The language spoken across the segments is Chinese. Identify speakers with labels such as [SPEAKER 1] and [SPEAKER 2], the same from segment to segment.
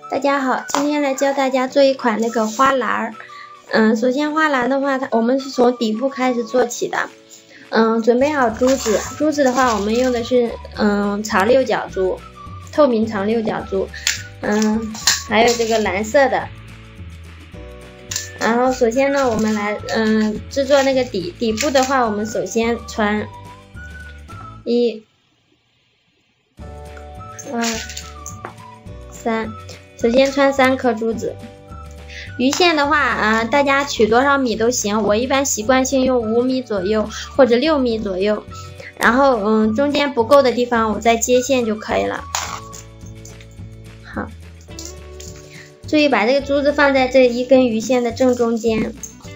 [SPEAKER 1] 大家好，今天来教大家做一款那个花篮儿。首先花篮的话，我们是从底部开始做起的。准备好珠子，珠子的话，我们用的是长六角珠，透明长六角珠。还有这个蓝色的。然后首先呢，我们来制作那个底部的话，我们首先穿1、2、3，首先穿3颗珠子。鱼线的话，大家取多少米都行，我一般习惯性用5米左右或者6米左右。然后中间不够的地方我再接线就可以了。好，注意把这个珠子放在这一根鱼线的正中间。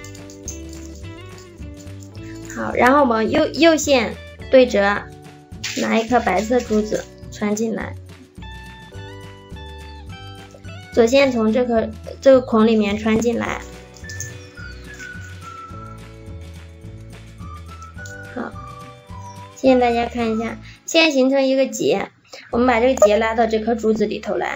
[SPEAKER 1] 好，然后我们右线对折，拿一颗白色珠子穿进来。左线从这个孔里面穿进来。好，现在大家看一下，现在形成一个结，我们把这个结拉到这颗珠子里头来。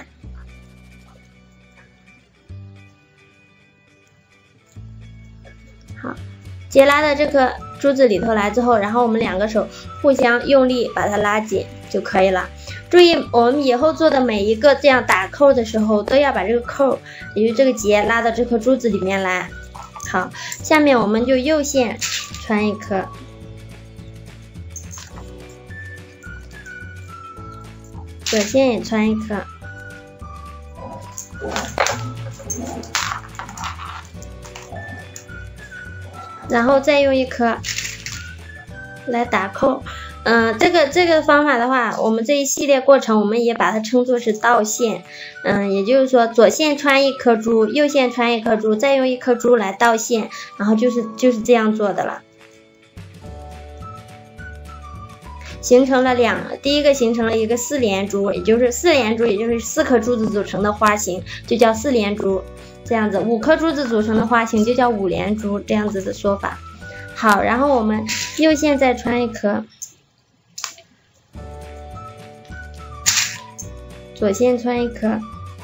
[SPEAKER 1] 好，结拉到这颗珠子里头来之后，然后我们2个手互相用力把它拉紧就可以了。注意，我们以后做的每一个这样打扣的时候，都要把这个扣，也就是这个结拉到这颗珠子里面来。好，下面我们就右线穿1颗，左线也穿1颗，然后再用1颗来打扣。这个方法的话，我们这一系列过程我们也把它称作是倒线。也就是说左线穿1颗珠，右线穿1颗珠，再用1颗珠来倒线，然后就是这样做的了。形成了第一个形成了一个4连珠，也就是4颗珠子组成的花形，就叫4连珠。这样子5颗珠子组成的花形就叫5连珠，这样子的说法。好，然后我们右线再穿1颗。左线穿1颗，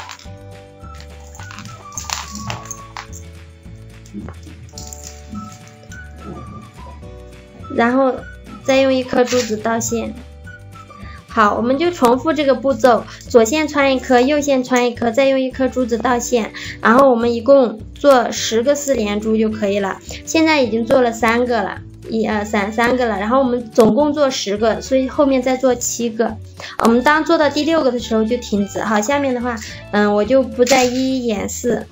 [SPEAKER 1] 然后再用1颗珠子倒线。好，我们就重复这个步骤，左线穿1颗，右线穿1颗，再用1颗珠子倒线，然后我们一共做10个4连珠就可以了。现在已经做了3个了。1、2、3个了，然后我们总共做10个，所以后面再做7个。我们当做到第6个的时候就停止。好，下面的话，我就不再一一演示，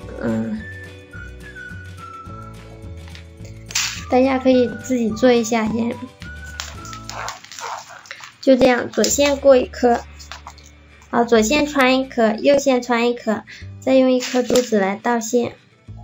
[SPEAKER 1] 大家可以自己做一下先。就这样，左线过1颗，好，左线穿1颗，右线穿1颗，再用1颗珠子来倒线。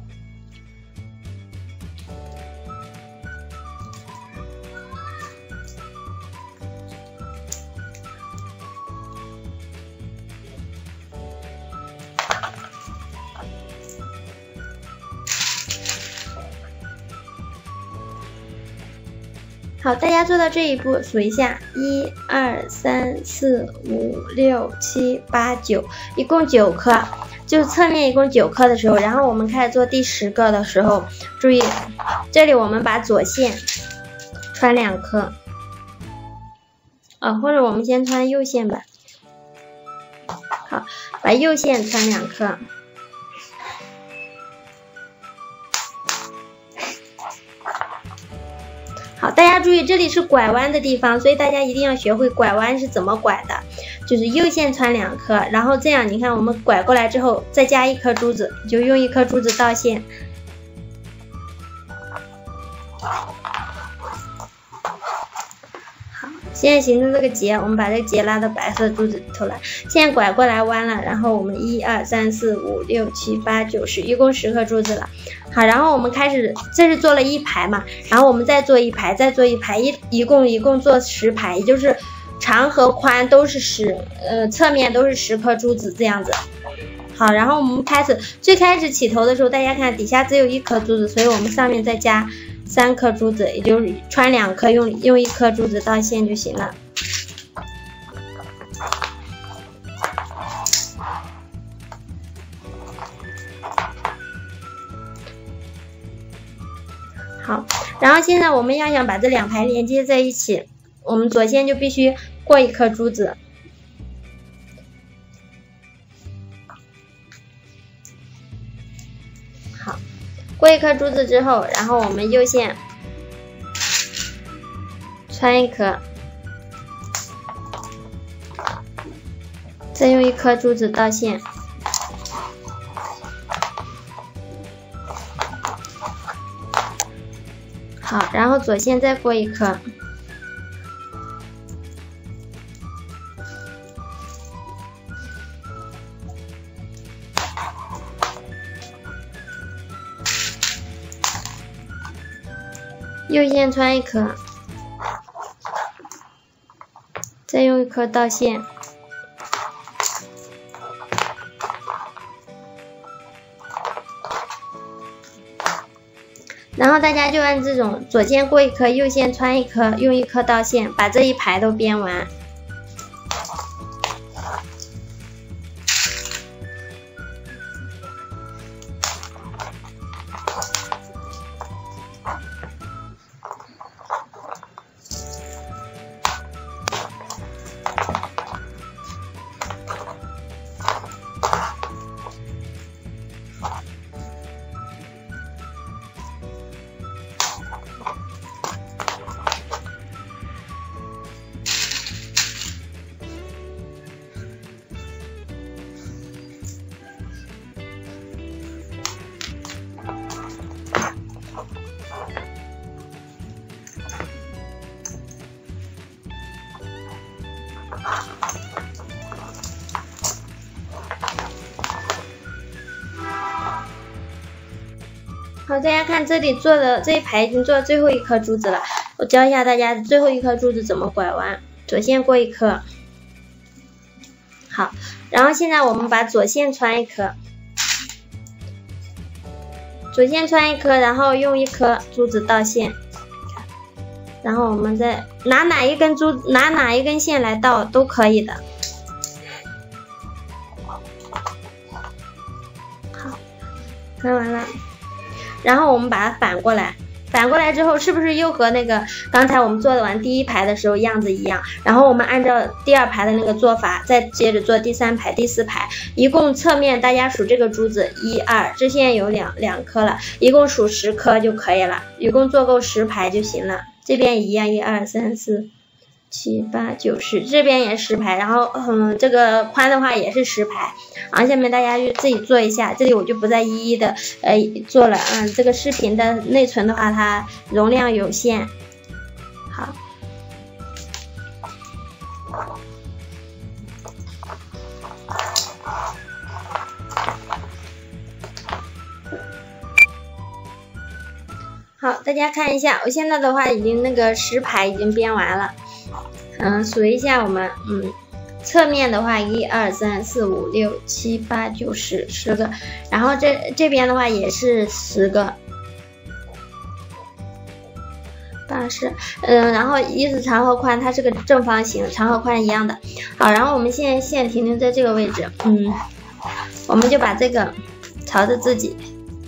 [SPEAKER 1] 好，大家做到这一步，数一下，1、2、3、4、5、6、7、8、9，一共9颗，就是侧面一共9颗的时候，然后我们开始做第10个的时候，注意，这里我们把左线穿2颗，或者我们先穿右线吧。好，把右线穿2颗。好，大家注意，这里是拐弯的地方，所以大家一定要学会拐弯是怎么拐的，就是右线穿2颗，然后这样，你看我们拐过来之后，再加1颗珠子，就用1颗珠子倒线。好，现在形成这个结，我们把这个结拉到白色珠子里头来。现在拐过来弯了，然后我们1、2、3、4、5、6、7、8、9、10，一共10颗珠子了。好，然后我们开始，这是做了1排嘛，然后我们再做1排，再做1排，一共做10排，也就是长和宽都是侧面都是10颗珠子这样子。好，然后我们最开始起头的时候，大家看底下只有1颗珠子，所以我们上面再加3颗珠子，也就是穿2颗，用1颗珠子倒线就行了。 好，然后现在我们要想把这两排连接在一起，我们左线就必须过一颗珠子。好，过一颗珠子之后，然后我们右线穿一颗，再用一颗珠子倒线。好，然后左线再过一颗，右线穿一颗，再用一颗倒线。然后大家就按这种左线过一颗，右线穿一颗，用一颗倒线，把这一排都编完。好，大家看这里做的这一排已经做到最后一颗珠子了，我教一下大家最后一颗珠子怎么拐弯。左线过一颗，好，然后现在我们把左线穿一颗，左线穿一颗，然后用一颗珠子倒线，然后我们再拿哪一根线来倒都可以的。好，看完了。然后我们把它反过来，反过来之后是不是又和那个刚才我们做完第一排的时候样子一样？然后我们按照第二排的那个做法，再接着做第三排、第四排，一共侧面大家数这个珠子1、2，这现在有两颗了，一共数10颗就可以了，一共做够10排就行了。这边一样，1、2、3、4、7、8、9、10，这边也10排，然后这个宽的话也是10排。然后下面大家就自己做一下，这里我就不再一一的做了。这个视频的内存的话，它容量有限。好，好，大家看一下，我现在的话已经那个10排已经编完了。数一下我们侧面的话1、2、3、4、5、6、7、8、9、10个，然后这边的话也是10个，80，然后依次长和宽它是个正方形，长和宽一样的。好，然后我们现在线停留在这个位置，我们就把这个朝着自己。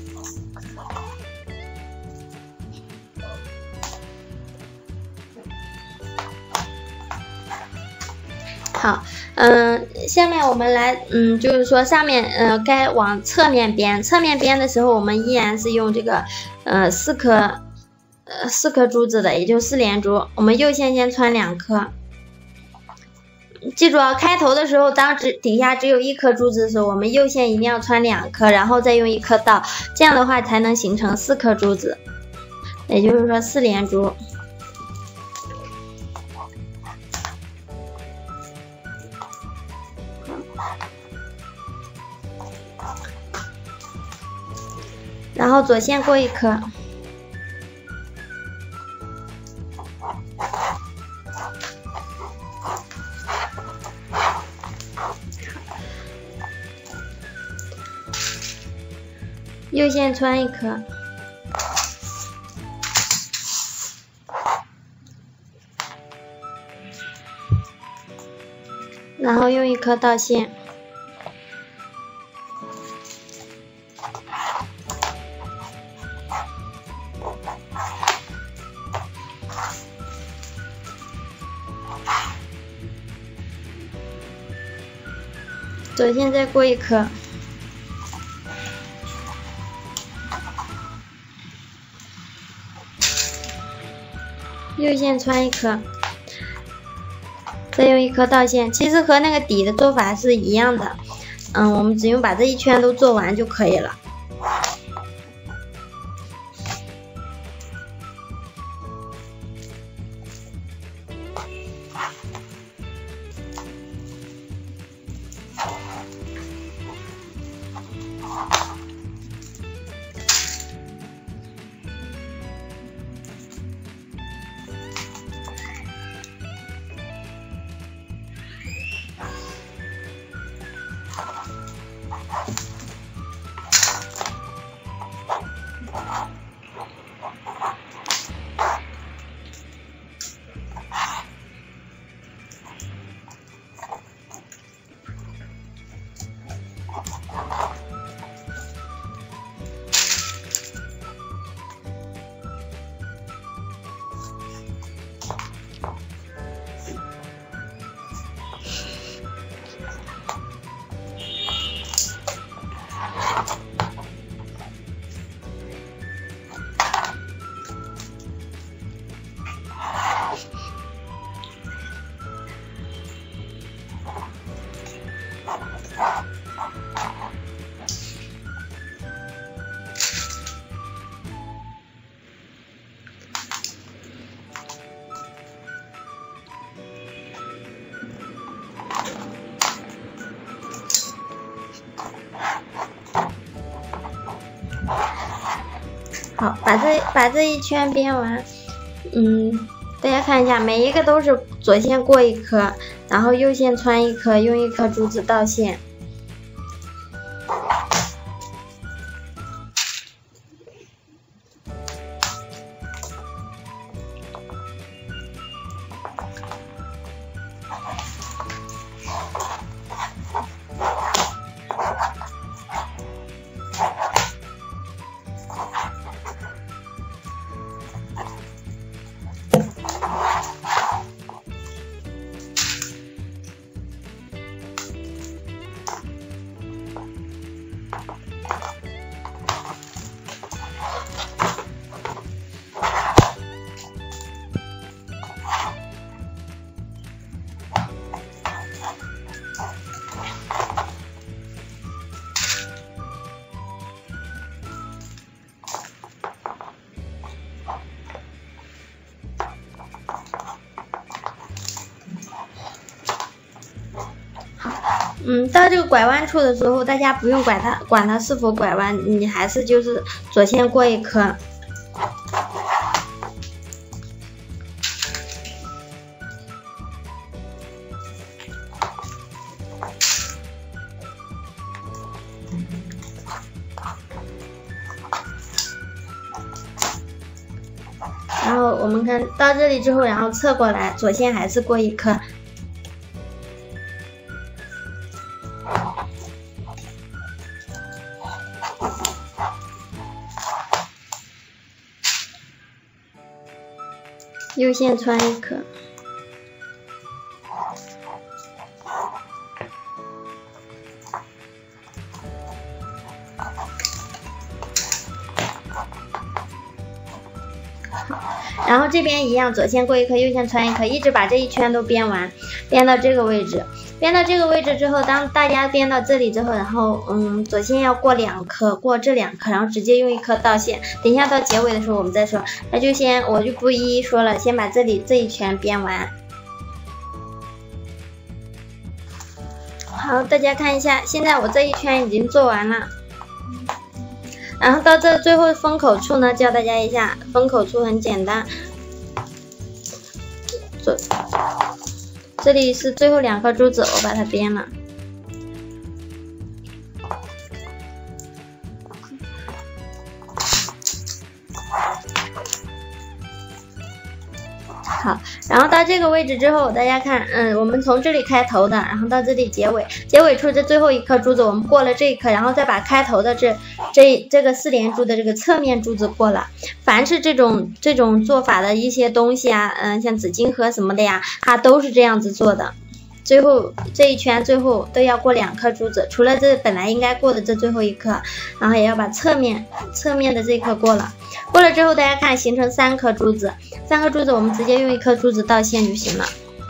[SPEAKER 1] 好，下面我们来，就是说上面，该往侧面编，侧面编的时候，我们依然是用这个，4颗珠子的，也就4连珠。我们右线先穿2颗，记住啊，开头的时候，当底下只有1颗珠子的时候，我们右线一定要穿2颗，然后再用1颗倒，这样的话才能形成4颗珠子，也就是说4连珠。然后左线过1颗，右线穿1颗，然后用1颗倒线。 左线再过一颗，右线穿一颗，再用一颗倒线。其实和那个底的做法是一样的，我们只用把这一圈都做完就可以了。好，把这一圈编完，大家看一下，每一个都是左线过一颗，然后右线穿一颗，用一颗珠子倒线。到这个拐弯处的时候，大家不用管它是否拐弯，你还是就是左线过一颗。然后我们看到这里之后，然后侧过来，左线还是过一颗。右线穿一颗，然后这边一样，左线过一颗，右线穿一颗，一直把这一圈都编完，编到这个位置。编到这个位置之后，当大家编到这里之后，然后左线要过2颗，过这2颗，然后直接用一颗倒线。等一下到结尾的时候我们再说，那就我就不一一说了，先把这里这一圈编完。好，大家看一下，现在我这一圈已经做完了。然后到这最后封口处呢，教大家一下，封口处很简单，这里是最后2颗珠子，我把它编了。好，然后到这个位置之后，大家看，我们从这里开头的，然后到这里结尾，结尾处这最后一颗珠子，我们过了这一颗，然后再把开头的这个4连珠的这个侧面珠子过了。凡是这种做法的一些东西啊，像紫金盒什么的呀，它都是这样子做的。 最后这一圈最后都要过2颗珠子，除了这本来应该过的这最后一颗，然后也要把侧面的这一颗过了。过了之后，大家看形成3颗珠子，3颗珠子我们直接用1颗珠子倒线就行了。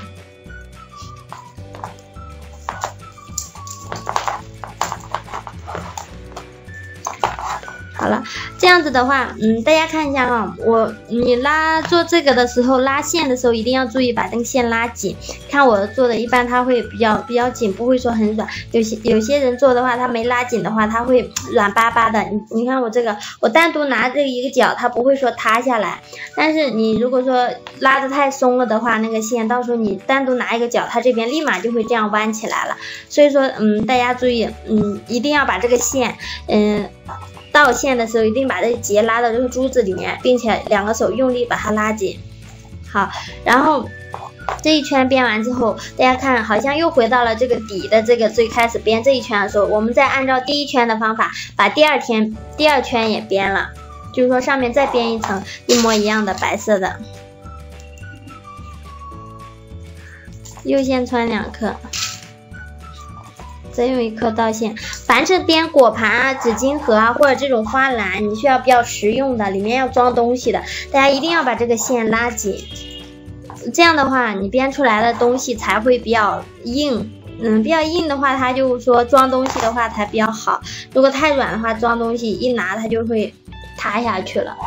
[SPEAKER 1] 好了，这样子的话，大家看一下哈，你做这个的时候，拉线的时候一定要注意把这个线拉紧。看我做的，一般它会比较紧，不会说很软。有些人做的话，它没拉紧的话，它会软巴巴的。你看我这个，我单独拿这一个角，它不会说塌下来。但是你如果说拉的太松了的话，那个线到时候你单独拿一个角，它这边立马就会这样弯起来了。所以说，大家注意，一定要把这个线，倒线的时候一定把这个结拉到这个珠子里面，并且2个手用力把它拉紧。好，然后这一圈编完之后，大家看好像又回到了这个底的这个最开始编这一圈的时候，我们再按照第1圈的方法把第二圈也编了，就是说上面再编一层一模一样的白色的，右线穿2颗。再用1颗倒线。凡是编果盘啊、纸巾盒啊，或者这种花篮，你需要比较实用的，里面要装东西的，大家一定要把这个线拉紧。这样的话，你编出来的东西才会比较硬。比较硬的话，它就说装东西的话才比较好。如果太软的话，装东西一拿它就会塌下去了。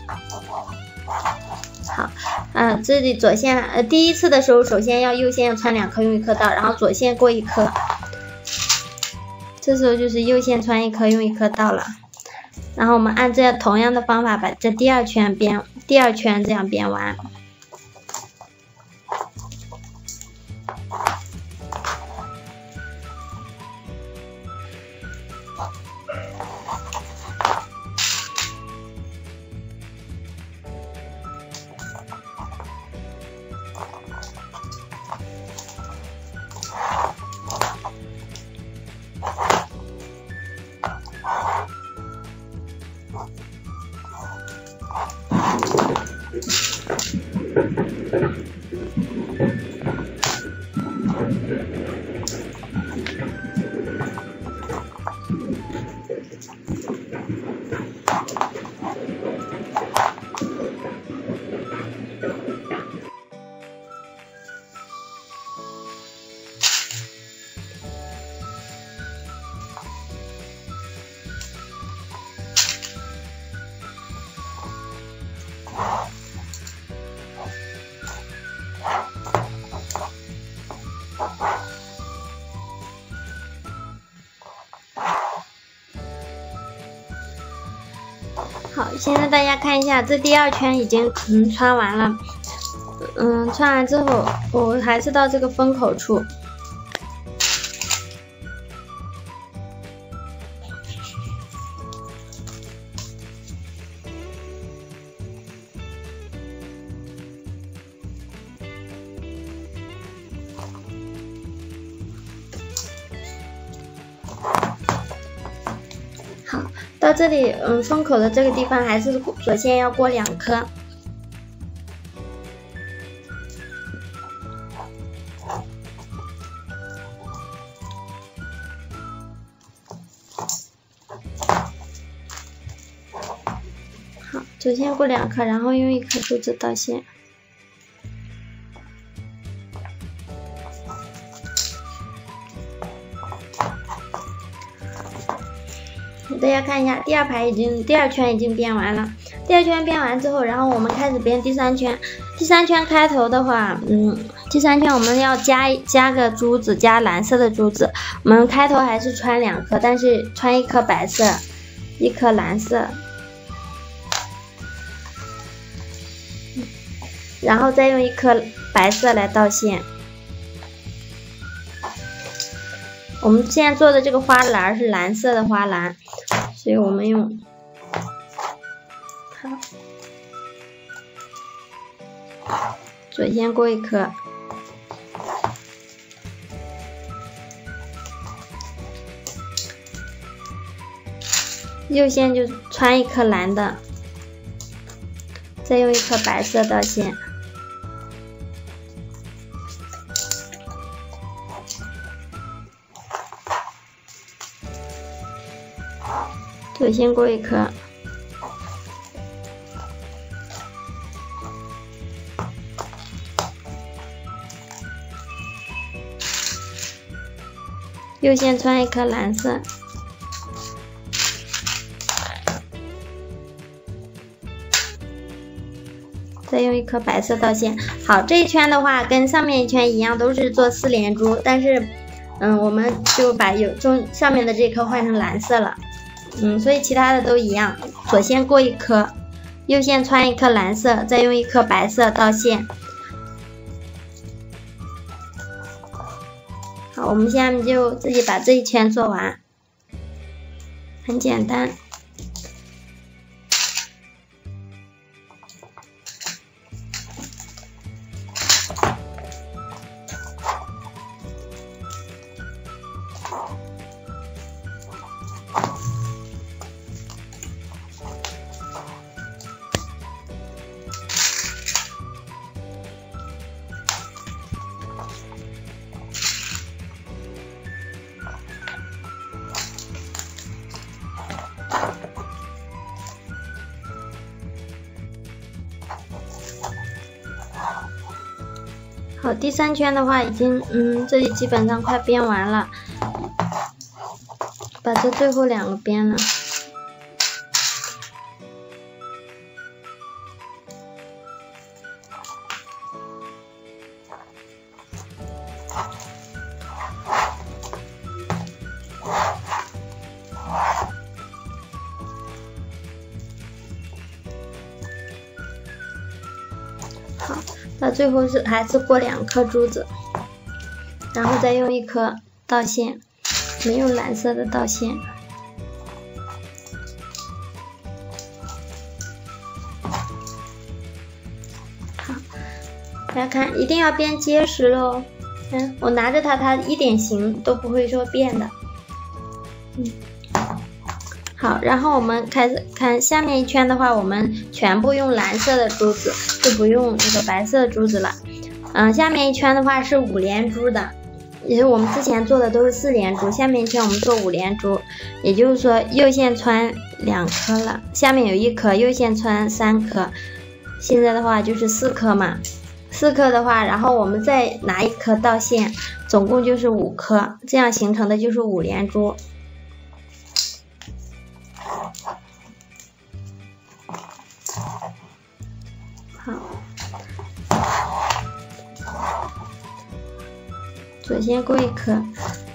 [SPEAKER 1] 好，这里左线第一次的时候，首先要右线要穿2颗，用1颗倒，然后左线过1颗。这时候就是右线穿1颗，用1颗倒了。然后我们按这同样的方法把这第2圈这样编完。好，现在大家看一下，这第2圈已经穿完了。穿完之后，我还是到这个封口处。好，到这里，封口的这个地方还是左线要过2颗。好，左线过2颗，然后用1颗珠子倒线。大家看一下，第2圈已经编完了。第2圈编完之后，然后我们开始编第3圈。第3圈开头的话，第3圈我们要加个珠子，加蓝色的珠子。我们开头还是穿2颗，但是穿1颗白色，1颗蓝色，然后再用1颗白色来倒线。我们现在做的这个花篮是蓝色的花篮，所以我们用左线过1颗，右线就穿1颗蓝的，再用1颗白色倒线。 左线过一颗，右线穿一颗蓝色，再用一颗白色倒线。好，这一圈的话跟上面一圈一样，都是做4连珠，但是我们就把上面的这颗换成蓝色了。所以其他的都一样，左线过一颗，右线穿一颗蓝色，再用一颗白色倒线。好，我们下面就自己把这一圈做完，很简单。好，第3圈的话已经这里基本上快编完了，把这最后2个编了。好，到最后还是过2颗珠子，然后再用一颗倒线，没有蓝色的倒线。好，大家看，一定要编结实喽。我拿着它一点形都不会说变的。好，然后我们开始看下面一圈的话，我们全部用蓝色的珠子，就不用那个白色的珠子了。下面一圈的话是5连珠的，也就是我们之前做的都是4连珠，下面一圈我们做5连珠，也就是说右线穿2颗了，下面有1颗，右线穿3颗，现在的话就是4颗嘛。4颗的话，然后我们再拿1颗倒线，总共就是5颗，这样形成的就是5连珠。好，左线过1颗，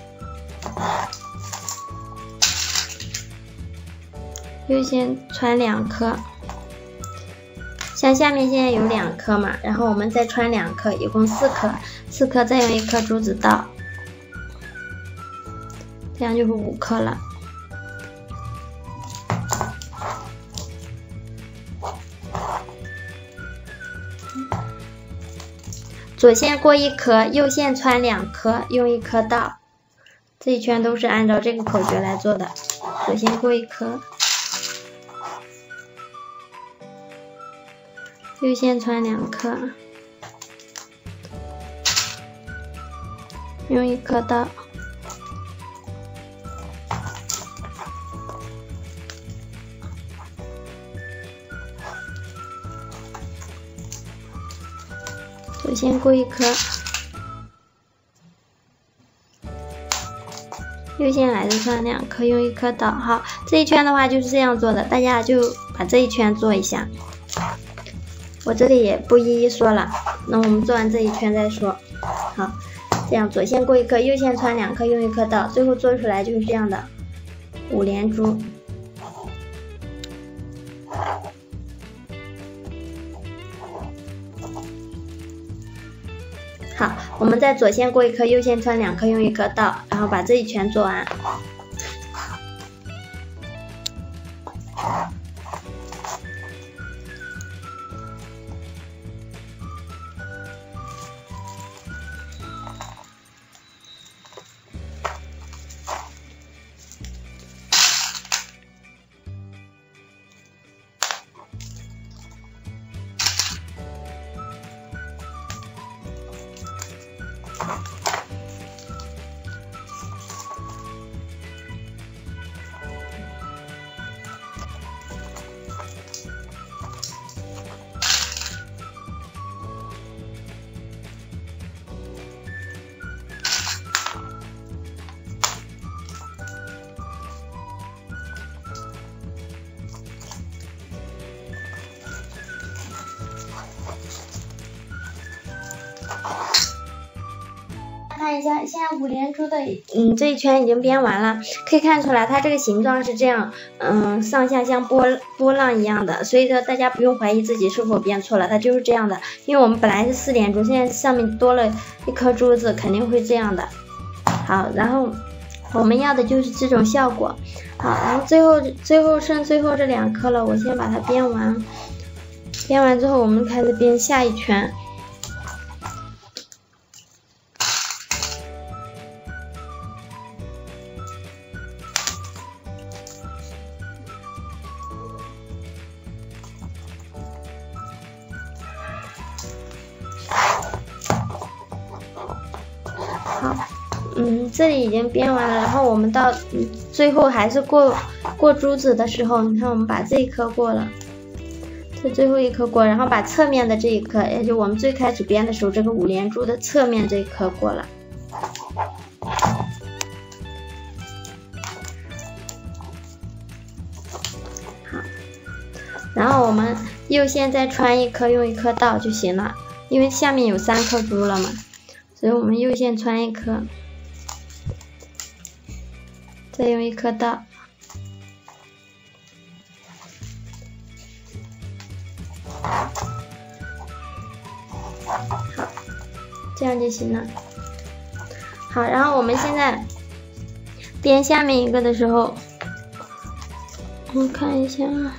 [SPEAKER 1] 右线穿2颗，像下面现在有2颗嘛，然后我们再穿2颗，一共4颗，4颗再用1颗珠子倒，这样就是5颗了。左线过1颗，右线穿2颗，用1颗倒，这一圈都是按照这个口诀来做的。左线过1颗，右线穿2颗，用1颗倒，左线过1颗，右线还是穿2颗，用1颗倒。好，这一圈的话就是这样做的，大家就把这一圈做一下。我这里也不一一说了，那我们做完这一圈再说。好，这样左线过1颗，右线穿2颗，用1颗倒，最后做出来就是这样的5连珠。好，我们再左线过1颗，右线穿2颗，用1颗倒，然后把这一圈做完。 看一下，现在5连珠的这一圈已经编完了，可以看出来它这个形状是这样，上下像波浪一样的，所以说大家不用怀疑自己是否编错了，它就是这样的。因为我们本来是4连珠，现在上面多了一颗珠子，肯定会这样的。好，然后我们要的就是这种效果。好，然后最后剩最后这2颗了，我先把它编完。编完之后，我们开始编下一圈。好，这里已经编完了，然后我们到最后还是过珠子的时候，你看我们把这一颗过了。这最后一颗过，然后把侧面的这一颗，也就我们最开始编的时候这个5连珠的侧面这一颗过了。好，然后我们右线再穿一颗，用一颗倒就行了，因为下面有3颗珠了嘛，所以我们右线穿一颗，再用一颗倒。好，这样就行了。好，然后我们现在编下面一个的时候，我看一下啊。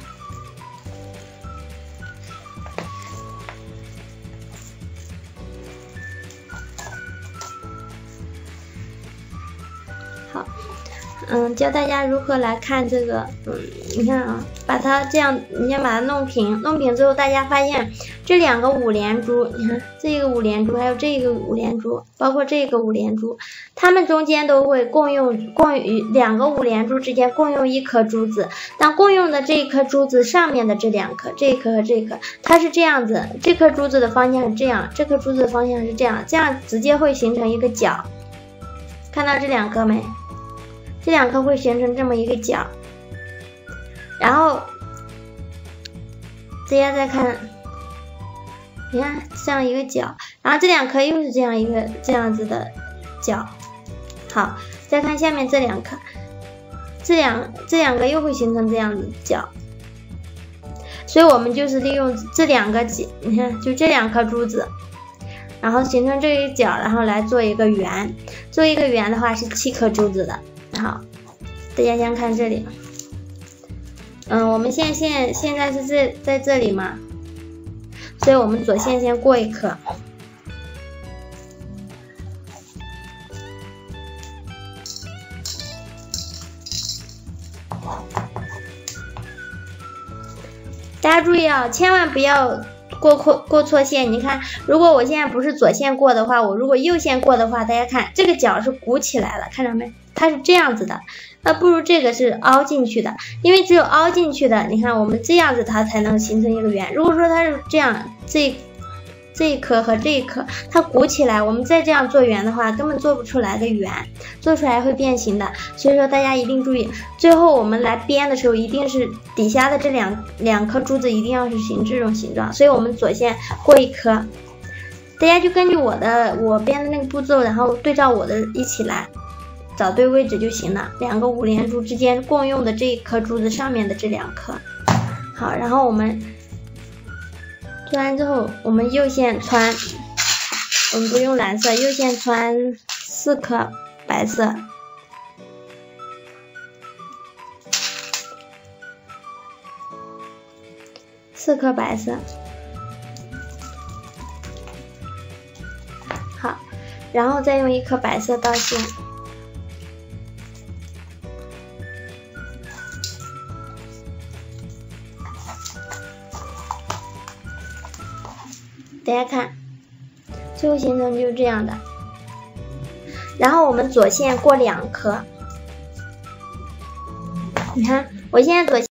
[SPEAKER 1] 好，教大家如何来看这个，你看啊，把它这样，你先把它弄平，弄平之后，大家发现这2个5连珠，你看这个5连珠，还有这个5连珠，包括这个5连珠，它们中间都会共用2个5连珠之间共用1颗珠子，但共用的这一颗珠子上面的这2颗，这一颗和这一颗，它是这样子，这颗珠子的方向是这样，这颗珠子的方向是这样，这样直接会形成一个角，看到这2颗没？这2颗会形成这么一个角，然后大家再看，你看这样一个角，然后这2颗又是这样子的角。好，再看下面这2颗，这两个又会形成这样子的角，所以我们就是利用这2个，你看就这2颗珠子，然后形成这一角，然后来做一个圆。做一个圆的话是7颗珠子的。好，大家先看这里，我们现在是在这里嘛，所以我们左线先过一颗，大家注意啊，千万不要过错线。你看，如果我现在不是左线过的话，我如果右线过的话，大家看这个角是鼓起来了，看到没？它是这样子的，那不如这个是凹进去的，因为只有凹进去的，你看我们这样子它才能形成一个圆。如果说它是这样，这一颗和这一颗它鼓起来，我们再这样做圆的话，根本做不出来个圆，做出来会变形的。所以说大家一定注意，最后我们来编的时候，一定是底下的这两颗珠子一定要是这种形状。所以我们左线过一颗，大家就根据我编的那个步骤，然后对照我的一起来找对位置就行了。2个5连珠之间共用的这一颗珠子上面的这2颗。好，然后我们做完之后，我们右线穿，我们不用蓝色，右线穿4颗白色，好，然后再用1颗白色倒线。大家看，最后形成就是这样的。然后我们左线过2颗，你看，我现在左线